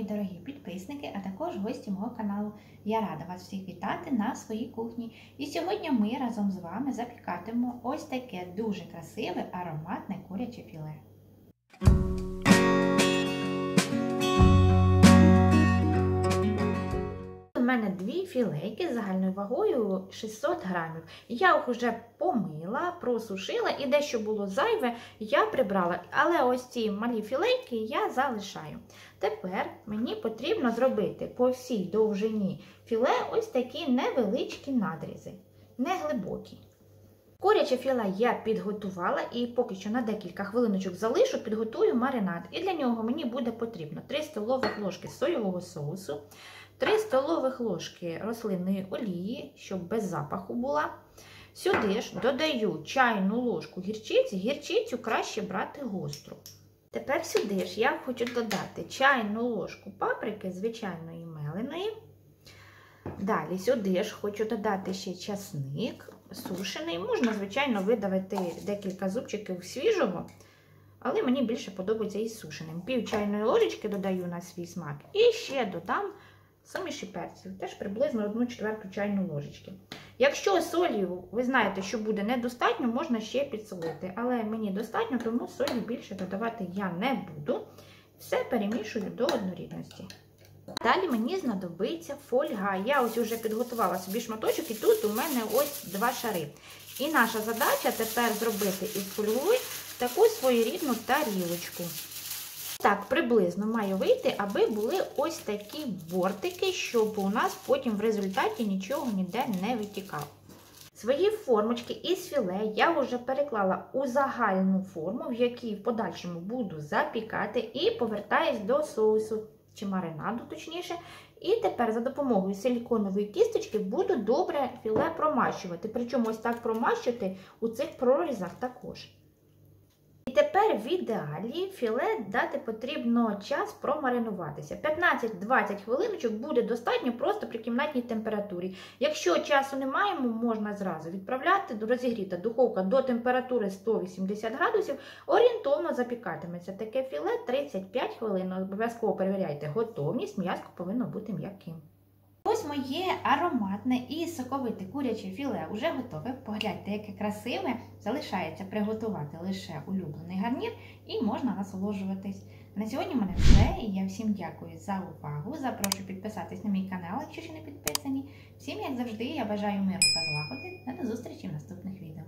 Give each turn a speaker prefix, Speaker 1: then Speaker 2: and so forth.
Speaker 1: мої дорогі підписники, а також гості мого каналу. Я рада вас всіх вітати на своїй кухні. І сьогодні ми разом з вами запікатимемо ось таке дуже красиве ароматне куряче філе. У мене дві філейки з загальною вагою 600 грамів. Я їх вже помила, просушила і дещо було зайве, я прибрала. Але ось ці малі філейки я залишаю. Тепер мені потрібно зробити по всій довжині філе ось такі невеличкі надрізи, не глибокі. Куряче філе я підготувала і поки що на декілька хвилиночок залишу, підготую маринад. І для нього мені буде потрібно 3 столових ложки соєвого соусу, 3 столових ложки рослинної олії, щоб без запаху була. Сюди ж додаю чайну ложку гірчиці. Гірчицю краще брати гостру. Тепер сюди ж я хочу додати чайну ложку паприки, звичайної меленої. Далі сюди ж хочу додати ще часник сушений. Можна, звичайно, видавити декілька зубчиків свіжого, але мені більше подобається із сушеним. Пів чайної ложечки додаю на свій смак. І ще додам суміші перців, теж приблизно 1/4 чайної ложечки. Якщо солі, ви знаєте, що буде недостатньо, можна ще підсолити. Але мені достатньо, тому солі більше додавати я не буду. Все перемішую до однорідності. Далі мені знадобиться фольга. Я ось вже підготувала собі шматочок, і тут у мене ось 2 шари. І наша задача тепер зробити із фольгою таку своєрідну тарілочку. Так, приблизно має вийти, аби були ось такі бортики, щоб у нас потім в результаті нічого ніде не витікало. Свої формочки із філе я вже переклала у загальну форму, в якій в подальшому буду запікати, і повертаюсь до соусу, чи маринаду точніше. І тепер за допомогою силіконової кісточки буду добре філе промащувати. Причому ось так промащувати у цих прорізах також. І тепер в ідеалі філе дати потрібно час промаринуватися. 15-20 хвилиночок буде достатньо просто при кімнатній температурі. Якщо часу не маємо, можна зразу відправляти, розігріта духовка до температури 180 градусів, орієнтовно запікатиметься таке філе 35 хвилин. Обов'язково перевіряйте готовність, м'ясо повинно бути м'яким. Ось моє ароматне і соковите куряче філе вже готове. Погляньте, яке красиве. Залишається приготувати лише улюблений гарнір і можна насолоджуватись. На сьогодні в мене все. І я всім дякую за увагу. Запрошую підписатись на мій канал, якщо ще не підписані. Всім, як завжди, я бажаю миру та злагоди. До зустрічі в наступних відео.